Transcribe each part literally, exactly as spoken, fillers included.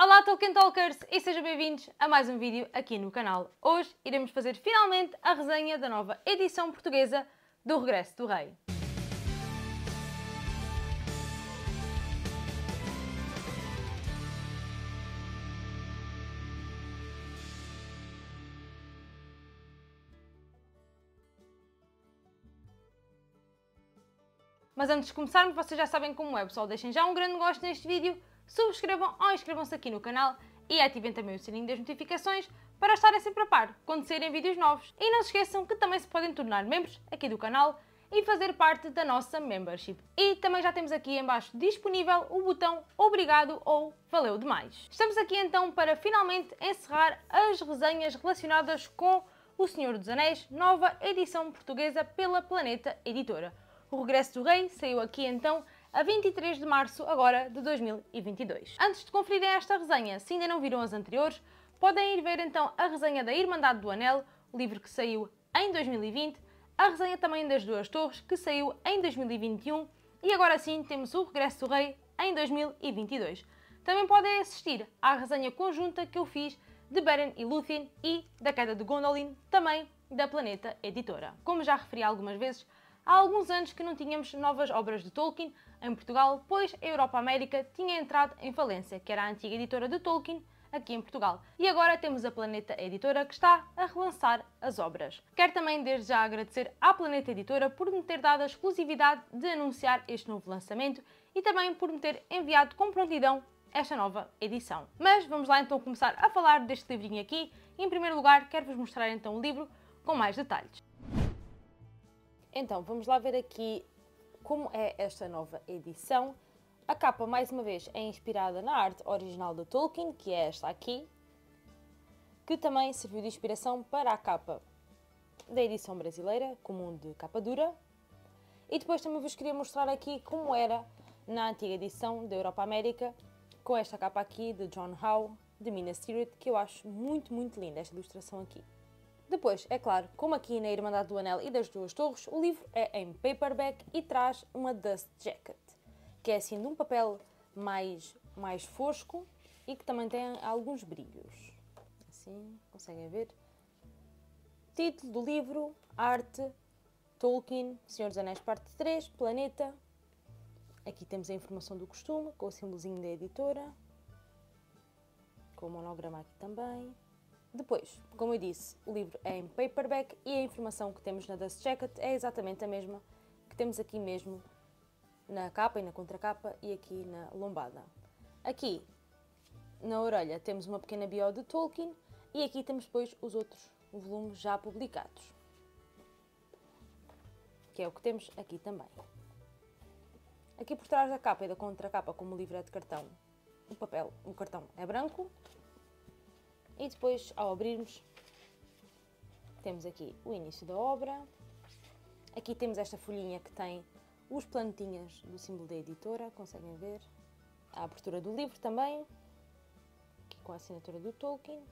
Olá Tolkien Talkers e sejam bem-vindos a mais um vídeo aqui no canal. Hoje iremos fazer finalmente a resenha da nova edição portuguesa do Regresso do Rei. Mas antes de começarmos, vocês já sabem como é, pessoal. Deixem já um grande gosto neste vídeo, subscrevam ou inscrevam-se aqui no canal e ativem também o sininho das notificações para estarem sempre a par quando saírem vídeos novos. E não se esqueçam que também se podem tornar membros aqui do canal e fazer parte da nossa membership. E também já temos aqui em baixo disponível o botão obrigado ou valeu demais. Estamos aqui então para finalmente encerrar as resenhas relacionadas com O Senhor dos Anéis, nova edição portuguesa pela Planeta Editora. O Regresso do Rei saiu aqui então a vinte e três de março agora de dois mil e vinte e dois. Antes de conferirem esta resenha, se ainda não viram as anteriores, podem ir ver então a resenha da Irmandade do Anel, o livro que saiu em dois mil e vinte, a resenha também das Duas Torres, que saiu em dois mil e vinte e um, e agora sim temos o Regresso do Rei em dois mil e vinte e dois. Também podem assistir à resenha conjunta que eu fiz de Beren e Lúthien e da Queda de Gondolin, também da Planeta Editora. Como já referi algumas vezes, há alguns anos que não tínhamos novas obras de Tolkien em Portugal, pois a Europa América tinha entrado em falência, que era a antiga editora de Tolkien aqui em Portugal. E agora temos a Planeta Editora que está a relançar as obras. Quero também desde já agradecer à Planeta Editora por me ter dado a exclusividade de anunciar este novo lançamento e também por me ter enviado com prontidão esta nova edição. Mas vamos lá então começar a falar deste livrinho aqui. Em primeiro lugar, quero-vos mostrar então o livro com mais detalhes. Então, vamos lá ver aqui como é esta nova edição. A capa, mais uma vez, é inspirada na arte original de Tolkien, que é esta aqui, que também serviu de inspiração para a capa da edição brasileira, comum de capa dura. E depois também vos queria mostrar aqui como era na antiga edição da Europa América, com esta capa aqui de John Howe, de Minas Tirith, que eu acho muito, muito linda esta ilustração aqui. Depois, é claro, como aqui na Irmandade do Anel e das Duas Torres, o livro é em paperback e traz uma dust jacket, que é assim de um papel mais, mais fosco e que também tem alguns brilhos. Assim, conseguem ver? Título do livro, arte, Tolkien, Senhor dos Anéis parte três, Planeta. Aqui temos a informação do costume, com o símbolozinho da editora, com o monograma aqui também. Depois, como eu disse, o livro é em paperback e a informação que temos na dust jacket é exatamente a mesma que temos aqui mesmo na capa e na contracapa e aqui na lombada. Aqui, na orelha, temos uma pequena bio de Tolkien e aqui temos depois os outros volumes já publicados, que é o que temos aqui também. Aqui por trás da capa e da contracapa, como o livro é de cartão, o papel, o cartão é branco. E depois, ao abrirmos, temos aqui o início da obra. Aqui temos esta folhinha que tem os planetinhas do símbolo da editora, conseguem ver. A abertura do livro também, aqui com a assinatura do Tolkien.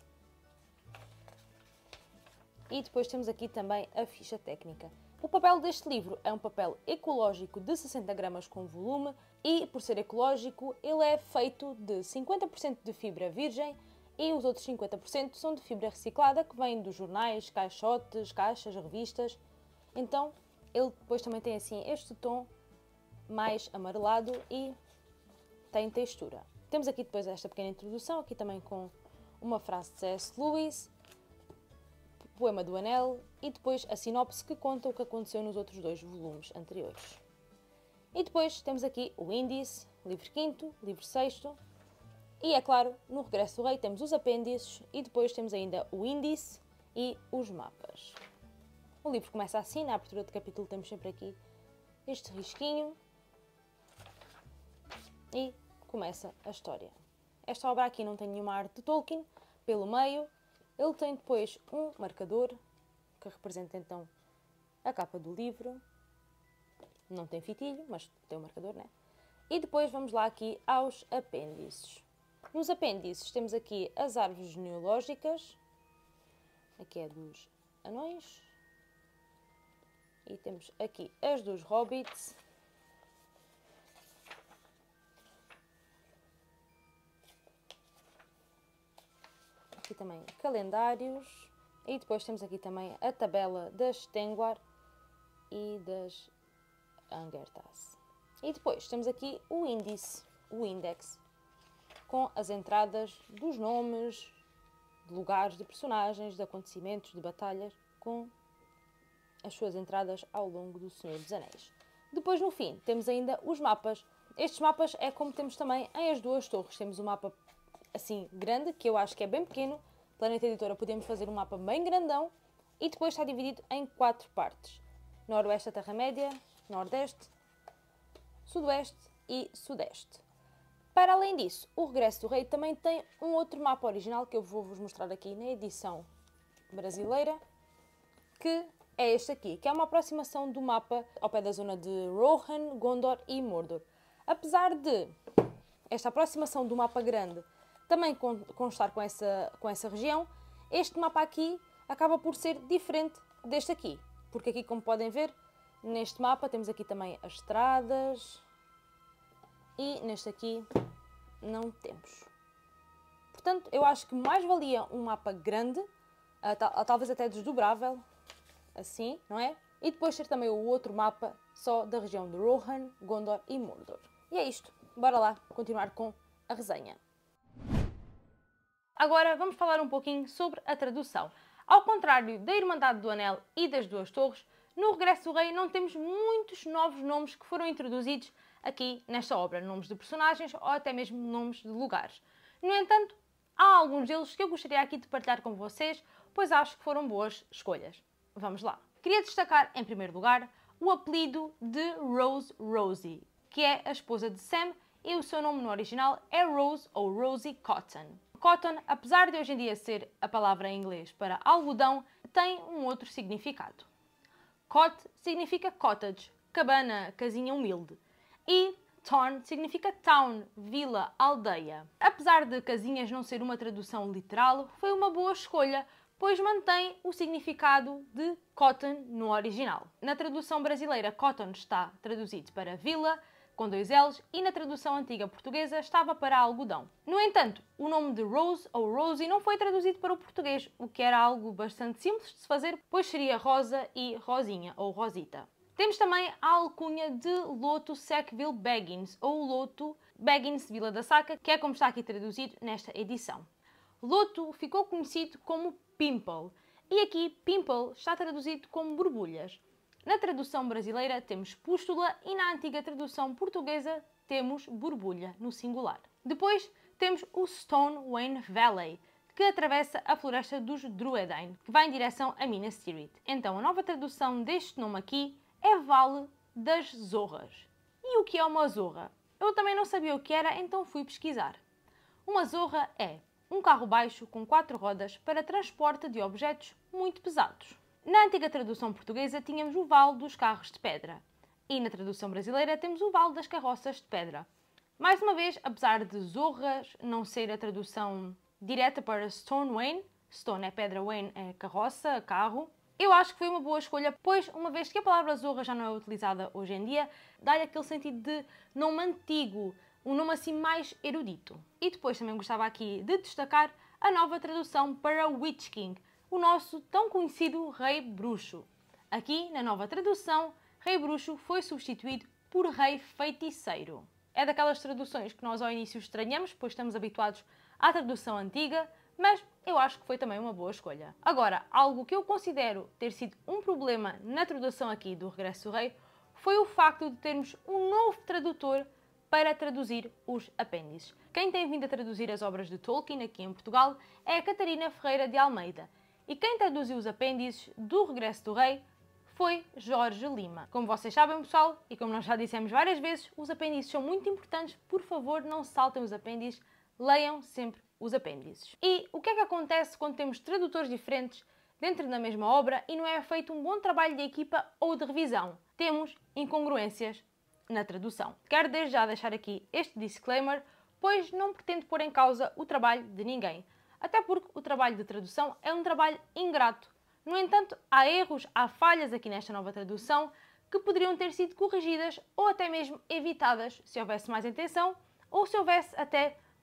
E depois temos aqui também a ficha técnica. O papel deste livro é um papel ecológico de sessenta gramas com volume e, por ser ecológico, ele é feito de cinquenta por cento de fibra virgem e os outros cinquenta por cento são de fibra reciclada, que vem dos jornais, caixotes, caixas, revistas. Então, ele depois também tem assim este tom mais amarelado e tem textura. Temos aqui depois esta pequena introdução, aqui também com uma frase de C S Lewis, Poema do Anel e depois a sinopse que conta o que aconteceu nos outros dois volumes anteriores. E depois temos aqui o índice, livro quinto, livro sexto. E, é claro, no Regresso do Rei temos os apêndices e depois temos ainda o índice e os mapas. O livro começa assim, na abertura de capítulo temos sempre aqui este risquinho e começa a história. Esta obra aqui não tem nenhuma arte de Tolkien, pelo meio. Ele tem depois um marcador que representa então a capa do livro. Não tem fitilho, mas tem um marcador, né? E depois vamos lá aqui aos apêndices. Nos apêndices temos aqui as árvores genealógicas, aqui é dos anões, e temos aqui as dos hobbits, aqui também calendários e depois temos aqui também a tabela das Tengwar e das Angertas. E depois temos aqui o índice, o index, com as entradas dos nomes, de lugares, de personagens, de acontecimentos, de batalhas, com as suas entradas ao longo do Senhor dos Anéis. Depois, no fim, temos ainda os mapas. Estes mapas é como temos também em As Duas Torres. Temos um mapa assim grande, que eu acho que é bem pequeno. Planeta Editora podemos fazer um mapa bem grandão e depois está dividido em quatro partes. Noroeste da Terra-média, Nordeste, Sudoeste e Sudeste. Para além disso, o Regresso do Rei também tem um outro mapa original que eu vou-vos mostrar aqui na edição brasileira, que é este aqui, que é uma aproximação do mapa ao pé da zona de Rohan, Gondor e Mordor. Apesar de esta aproximação do mapa grande também constar com essa, com essa região, este mapa aqui acaba por ser diferente deste aqui. Porque aqui, como podem ver, neste mapa temos aqui também as estradas e neste aqui não temos. Portanto, eu acho que mais valia um mapa grande, talvez até desdobrável, assim, não é? E depois ter também o outro mapa só da região de Rohan, Gondor e Mordor. E é isto. Bora lá continuar com a resenha. Agora vamos falar um pouquinho sobre a tradução. Ao contrário da Irmandade do Anel e das Duas Torres, no Regresso do Rei não temos muitos novos nomes que foram introduzidos aqui nesta obra. Nomes de personagens ou até mesmo nomes de lugares. No entanto, há alguns deles que eu gostaria aqui de partilhar com vocês, pois acho que foram boas escolhas. Vamos lá. Queria destacar, em primeiro lugar, o apelido de Rose Rosie, que é a esposa de Sam e o seu nome no original é Rose ou Rosie Cotton. Cotton, apesar de hoje em dia ser a palavra em inglês para algodão, tem um outro significado. Cot significa cottage, cabana, casinha humilde. E Torn significa town, vila, aldeia. Apesar de casinhas não ser uma tradução literal, foi uma boa escolha, pois mantém o significado de cotton no original. Na tradução brasileira, cotton está traduzido para vila, com dois L's, e na tradução antiga portuguesa estava para algodão. No entanto, o nome de Rose ou Rosie não foi traduzido para o português, o que era algo bastante simples de se fazer, pois seria Rosa e Rosinha ou Rosita. Temos também a alcunha de Loto Sackville Baggins, ou Loto Baggins Vila da Saca, que é como está aqui traduzido nesta edição. Loto ficou conhecido como Pimple, e aqui Pimple está traduzido como borbulhas. Na tradução brasileira temos pústula e na antiga tradução portuguesa temos borbulha, no singular. Depois temos o Stone Wain Valley, que atravessa a floresta dos Druedain, que vai em direção a Minas Tirith. Então a nova tradução deste nome aqui é Vale das Zorras. E o que é uma zorra? Eu também não sabia o que era, então fui pesquisar. Uma zorra é um carro baixo com quatro rodas para transporte de objetos muito pesados. Na antiga tradução portuguesa tínhamos o vale dos carros de pedra e na tradução brasileira temos o vale das carroças de pedra. Mais uma vez, apesar de zorras não ser a tradução direta para Stone Wain, Stone é pedra, Wain é carroça, carro, eu acho que foi uma boa escolha, pois uma vez que a palavra zorra já não é utilizada hoje em dia, dá-lhe aquele sentido de nome antigo, um nome assim mais erudito. E depois também gostava aqui de destacar a nova tradução para Witch King, o nosso tão conhecido Rei Bruxo. Aqui, na nova tradução, Rei Bruxo foi substituído por Rei Feiticeiro. É daquelas traduções que nós ao início estranhamos, pois estamos habituados à tradução antiga, mas eu acho que foi também uma boa escolha. Agora, algo que eu considero ter sido um problema na tradução aqui do Regresso do Rei foi o facto de termos um novo tradutor para traduzir os apêndices. Quem tem vindo a traduzir as obras de Tolkien aqui em Portugal é a Catarina Ferreira de Almeida. E quem traduziu os apêndices do Regresso do Rei foi Jorge Lima. Como vocês sabem, pessoal, e como nós já dissemos várias vezes, os apêndices são muito importantes. Por favor, não saltem os apêndices, leiam sempre os apêndices. E o que é que acontece quando temos tradutores diferentes dentro da mesma obra e não é feito um bom trabalho de equipa ou de revisão? Temos incongruências na tradução. Quero desde já deixar aqui este disclaimer, pois não pretendo pôr em causa o trabalho de ninguém. Até porque o trabalho de tradução é um trabalho ingrato. No entanto, há erros, há falhas aqui nesta nova tradução que poderiam ter sido corrigidas ou até mesmo evitadas se houvesse mais intenção ou se houvesse até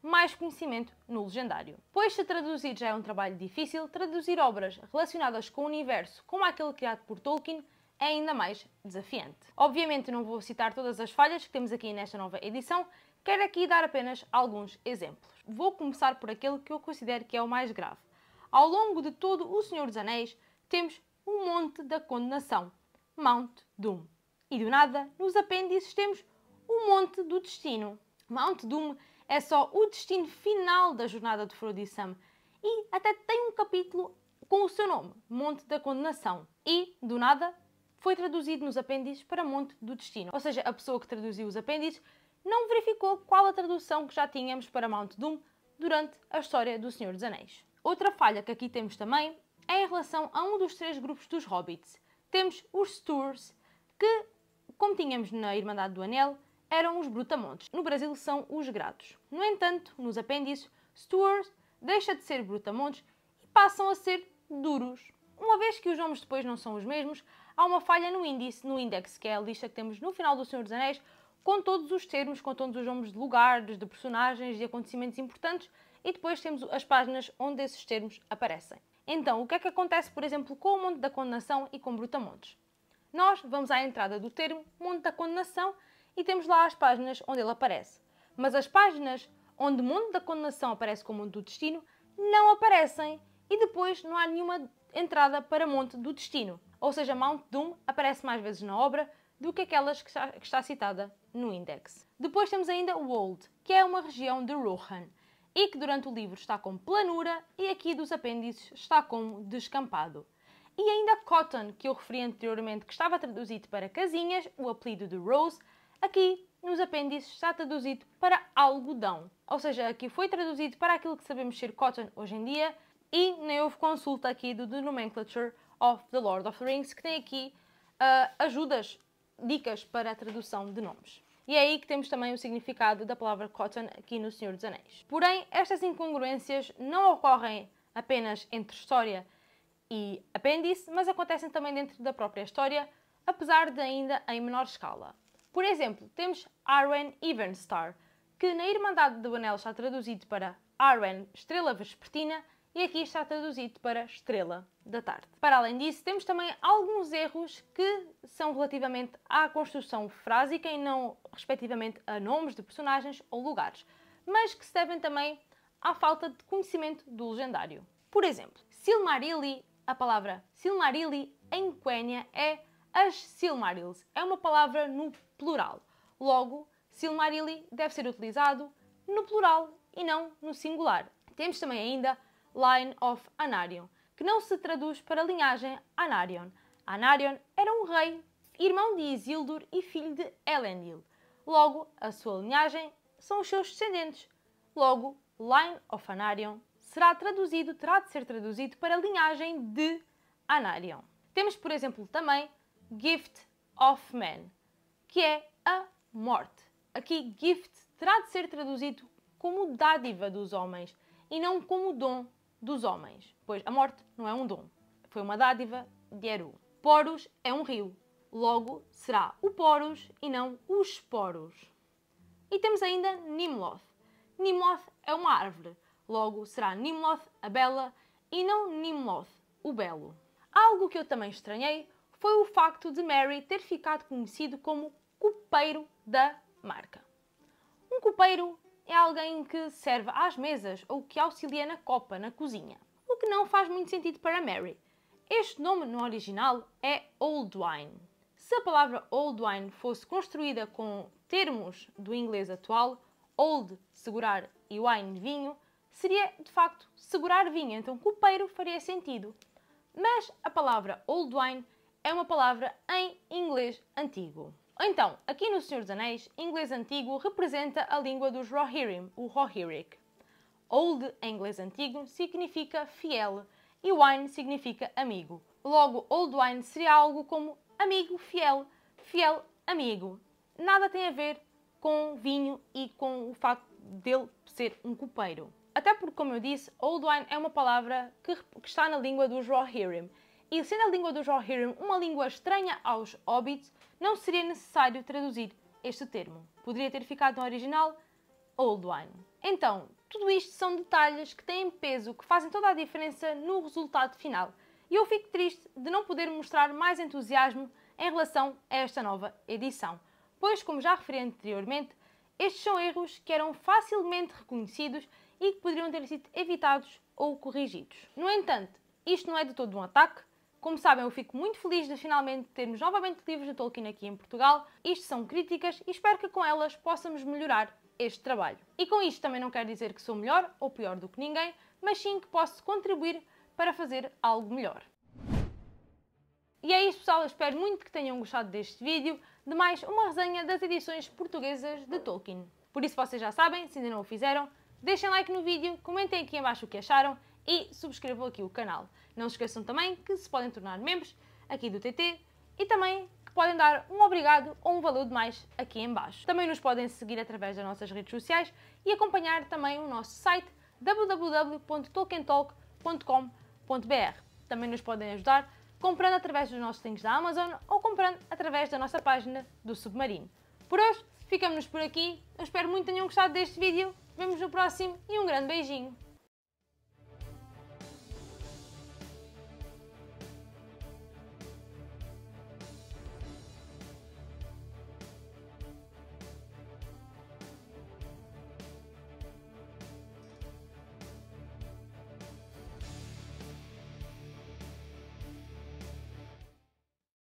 mais conhecimento no legendário. Pois se traduzir já é um trabalho difícil, traduzir obras relacionadas com o universo como aquele criado por Tolkien é ainda mais desafiante. Obviamente não vou citar todas as falhas que temos aqui nesta nova edição, quero aqui dar apenas alguns exemplos. Vou começar por aquele que eu considero que é o mais grave. Ao longo de todo O Senhor dos Anéis, temos o Monte da Condenação, Mount Doom. E do nada, nos apêndices temos o Monte do Destino. Mount Doom é só o destino final da jornada de Frodo e Sam e até tem um capítulo com o seu nome, Monte da Condenação. E, do nada, foi traduzido nos apêndices para Monte do Destino. Ou seja, a pessoa que traduziu os apêndices não verificou qual a tradução que já tínhamos para Mount Doom durante a história do Senhor dos Anéis. Outra falha que aqui temos também é em relação a um dos três grupos dos Hobbits. Temos os Stoors, que, como tínhamos na Irmandade do Anel, eram os brutamontes. No Brasil são os grados. No entanto, nos apêndices, Stoors deixa de ser brutamontes e passam a ser duros. Uma vez que os nomes depois não são os mesmos, há uma falha no índice, no index, que é a lista que temos no final do Senhor dos Anéis, com todos os termos, com todos os nomes de lugares, de personagens, de acontecimentos importantes, e depois temos as páginas onde esses termos aparecem. Então, o que é que acontece, por exemplo, com o Monte da Condenação e com Brutamontes? Nós vamos à entrada do termo Monte da Condenação e temos lá as páginas onde ele aparece. Mas as páginas onde Monte da Condenação aparece como Monte do Destino não aparecem e depois não há nenhuma entrada para Monte do Destino. Ou seja, Mount Doom aparece mais vezes na obra do que aquelas que está, que está citada no index. Depois temos ainda Wold, que é uma região de Rohan e que durante o livro está como planura e aqui dos apêndices está como descampado. E ainda Cotton, que eu referi anteriormente que estava traduzido para casinhas, o apelido de Rose, aqui nos apêndices está traduzido para algodão. Ou seja, aqui foi traduzido para aquilo que sabemos ser Cotton hoje em dia e nem houve consulta aqui do The Nomenclature of the Lord of the Rings, que tem aqui uh, ajudas, dicas para a tradução de nomes. E é aí que temos também o significado da palavra Cotton aqui no Senhor dos Anéis. Porém, estas incongruências não ocorrem apenas entre história e apêndice, mas acontecem também dentro da própria história, apesar de ainda em menor escala. Por exemplo, temos Arwen Evenstar, que na Irmandade do Anel está traduzido para Arwen, Estrela Vespertina, e aqui está traduzido para Estrela da Tarde. Para além disso, temos também alguns erros que são relativamente à construção frásica e não respectivamente a nomes de personagens ou lugares, mas que se devem também à falta de conhecimento do legendário. Por exemplo, Silmarilli, a palavra Silmarilli em Quenya é as Silmarils. É uma palavra no plural. Logo, Silmarilli deve ser utilizado no plural e não no singular. Temos também ainda Line of Anarion, que não se traduz para linhagem Anarion. Anarion era um rei, irmão de Isildur e filho de Elendil. Logo, a sua linhagem são os seus descendentes. Logo, Line of Anarion será traduzido, terá de ser traduzido para a linhagem de Anarion. Temos, por exemplo, também Gift of Man, que é a morte. Aqui, gift terá de ser traduzido como dádiva dos homens e não como dom dos homens, pois a morte não é um dom, foi uma dádiva de Eru. Poros é um rio, logo será o Poros e não os Poros. E temos ainda Nimloth. Nimloth é uma árvore, logo será Nimloth a bela e não Nimloth o belo. Algo que eu também estranhei foi o facto de Merry ter ficado conhecido como copeiro da marca. Um copeiro é alguém que serve às mesas ou que auxilia na copa, na cozinha. O que não faz muito sentido para Merry. Este nome no original é Oldwine. Se a palavra Oldwine fosse construída com termos do inglês atual, old, segurar, e wine, vinho, seria de facto segurar vinho, então copeiro faria sentido. Mas a palavra Oldwine é uma palavra em inglês antigo. Então, aqui no Senhor dos Anéis, inglês antigo representa a língua dos Rohirrim, o Rohirric. Old, em inglês antigo, significa fiel e wine significa amigo. Logo, Old Wine seria algo como amigo fiel, fiel amigo. Nada tem a ver com vinho e com o facto dele ser um copeiro. Até porque, como eu disse, Old Wine é uma palavra que, que está na língua dos Rohirrim. E sendo a língua dos Rohirrim uma língua estranha aos Hobbits, não seria necessário traduzir este termo. Poderia ter ficado no original Old Wine. Então, tudo isto são detalhes que têm peso, que fazem toda a diferença no resultado final. E eu fico triste de não poder mostrar mais entusiasmo em relação a esta nova edição, pois, como já referi anteriormente, estes são erros que eram facilmente reconhecidos e que poderiam ter sido evitados ou corrigidos. No entanto, isto não é de todo um ataque. Como sabem, eu fico muito feliz de finalmente termos novamente livros de Tolkien aqui em Portugal. Isto são críticas e espero que com elas possamos melhorar este trabalho. E com isto também não quero dizer que sou melhor ou pior do que ninguém, mas sim que posso contribuir para fazer algo melhor. E é isso, pessoal, eu espero muito que tenham gostado deste vídeo, de mais uma resenha das edições portuguesas de Tolkien. Por isso vocês já sabem, se ainda não o fizeram, deixem like no vídeo, comentem aqui em baixo o que acharam e subscrevam aqui o canal. Não se esqueçam também que se podem tornar membros aqui do T T e também que podem dar um obrigado ou um valor de mais aqui em baixo. Também nos podem seguir através das nossas redes sociais e acompanhar também o nosso site w w w ponto tolkien talk ponto com ponto b r. Também nos podem ajudar comprando através dos nossos links da Amazon ou comprando através da nossa página do Submarino. Por hoje, ficamos por aqui. Eu espero muito que tenham gostado deste vídeo. Vemos no próximo e um grande beijinho.